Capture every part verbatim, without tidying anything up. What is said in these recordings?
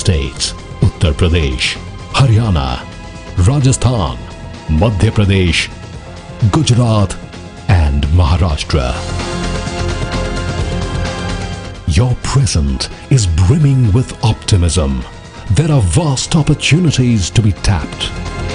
states Uttar Pradesh, Haryana, Rajasthan, Madhya Pradesh, Gujarat and Maharashtra. Your present is brimming with optimism. There are vast opportunities to be tapped.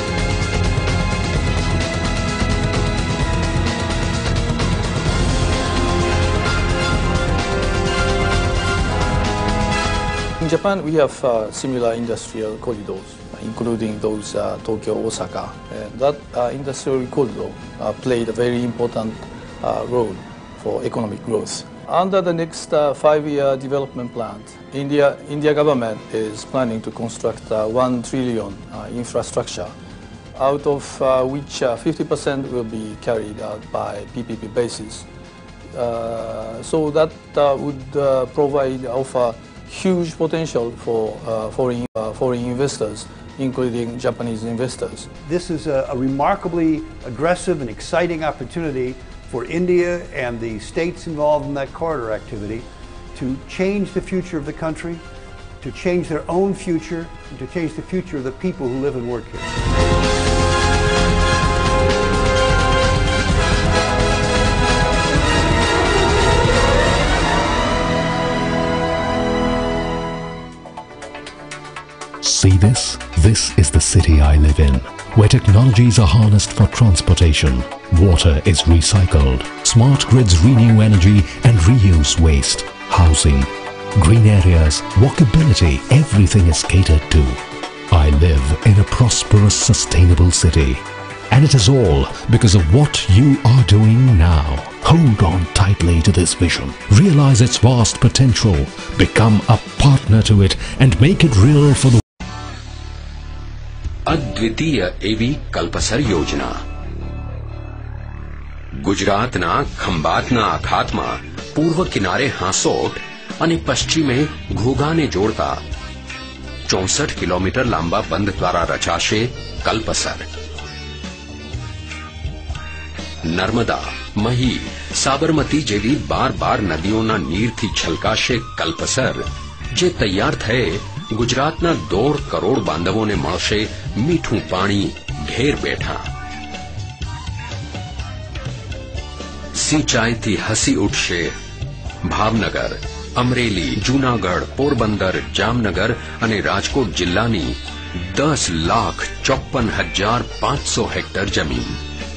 In Japan, we have uh, similar industrial corridors, including those uh, Tokyo, Osaka. And that uh, industrial corridor uh, played a very important uh, role for economic growth. Under the next uh, five-year development plan, India, India government is planning to construct uh, one trillion uh, infrastructure, out of uh, which uh, fifty percent will be carried out by P P P basis. Uh, so that uh, would uh, provide, offer huge potential for uh, foreign, uh, foreign investors, including Japanese investors. This is a, a remarkably aggressive and exciting opportunity for India and the states involved in that corridor activity to change the future of the country, to change their own future, and to change the future of the people who live and work here. See this? This is the city I live in, where technologies are harnessed for transportation, water is recycled, smart grids renew energy and reuse waste, housing, green areas, walkability, everything is catered to. I live in a prosperous, sustainable city. And it is all because of what you are doing now. Hold on tightly to this vision. Realize its vast potential. Become a partner to it and make it real for the અદ્વિતીય એવી કલ્પસર યોજના ગુજરાતના ખંભાતના અખાતમાં પૂર્વ કિનારે હાંસોટ અને પશ્ચિમે ઘોઘાને જોડતા ચોસઠ કિલોમીટર લાંબા બંધ દ્વારા રચાશે કલ્પસર. નર્મદા, મહી, સાબરમતી જેવી બાર બાર નદીઓના નીરથી છલકાશે કલ્પસર, જે તૈયાર થયે ગુજરાતના દોઢ કરોડ બાંધવોને મળશે મીઠું પાણી ઘેર બેઠા. સિંચાઈથી હસી ઉઠશે ભાવનગર, અમરેલી, જૂનાગઢ, પોરબંદર, જામનગર અને રાજકોટ જિલ્લાની દસ લાખ ચોપન હજાર પાંચસો હેક્ટર જમીન.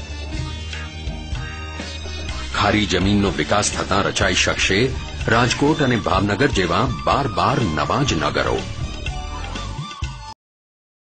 ખારી જમીનનો વિકાસ થતાં રચાઈ શકશે રાજકોટ અને ભાવનગર જેવા બાર બાર નવા જ નગરો.